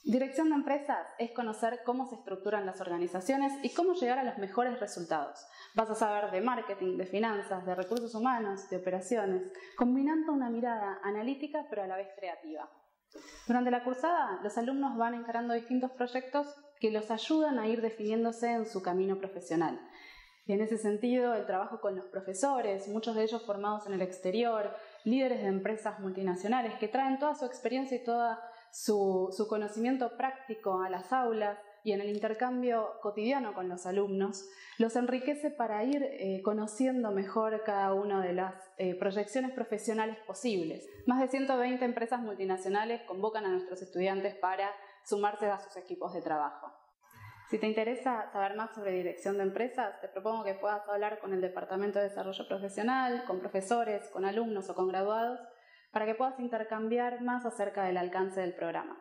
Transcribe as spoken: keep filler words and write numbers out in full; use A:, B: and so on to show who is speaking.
A: Dirección de empresas es conocer cómo se estructuran las organizaciones y cómo llegar a los mejores resultados. Vas a saber de marketing, de finanzas, de recursos humanos, de operaciones, combinando una mirada analítica pero a la vez creativa. Durante la cursada, los alumnos van encarando distintos proyectos que los ayudan a ir definiéndose en su camino profesional. Y en ese sentido, el trabajo con los profesores, muchos de ellos formados en el exterior, líderes de empresas multinacionales que traen toda su experiencia y todo su, su conocimiento práctico a las aulas y en el intercambio cotidiano con los alumnos, los enriquece para ir eh, conociendo mejor cada una de las eh, proyecciones profesionales posibles. Más de ciento veinte empresas multinacionales convocan a nuestros estudiantes para sumarse a sus equipos de trabajo. Si te interesa saber más sobre dirección de empresas, te propongo que puedas hablar con el Departamento de Desarrollo Profesional, con profesores, con alumnos o con graduados, para que puedas intercambiar más acerca del alcance del programa.